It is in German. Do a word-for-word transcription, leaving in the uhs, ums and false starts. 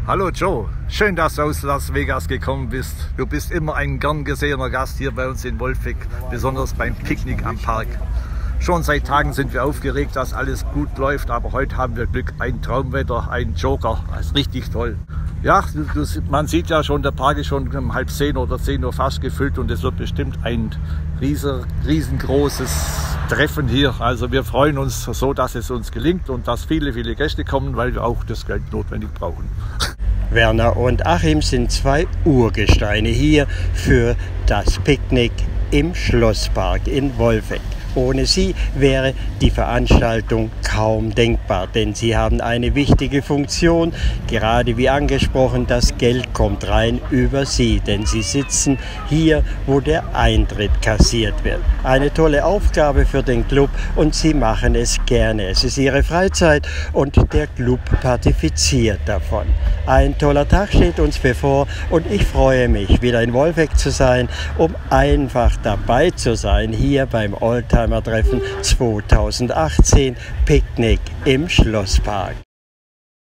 Hallo Joe, schön, dass du aus Las Vegas gekommen bist. Du bist immer ein gern gesehener Gast hier bei uns in Wolfegg, besonders beim Picknick am Park. Schon seit Tagen sind wir aufgeregt, dass alles gut läuft, aber heute haben wir Glück, ein Traumwetter, ein Joker, das ist richtig toll. Ja, du, man sieht ja schon, der Park ist schon um halb zehn oder zehn Uhr fast gefüllt und es wird bestimmt ein riesen, riesengroßes Treffen hier. Also wir freuen uns so, dass es uns gelingt und dass viele, viele Gäste kommen, weil wir auch das Geld notwendig brauchen. Werner und Achim sind zwei Urgesteine hier für das Picknick im Schlosspark in Wolfegg. Ohne sie wäre die Veranstaltung kaum denkbar, denn sie haben eine wichtige Funktion. Gerade wie angesprochen, das Geld kommt rein über sie, denn sie sitzen hier, wo der Eintritt kassiert wird. Eine tolle Aufgabe für den Club und sie machen es gerne. Es ist ihre Freizeit und der Club partizipiert davon. Ein toller Tag steht uns bevor und ich freue mich, wieder in Wolfegg zu sein, um einfach dabei zu sein, hier beim Oldtimer Treffen zweitausendachtzehn Picknick im Schlosspark.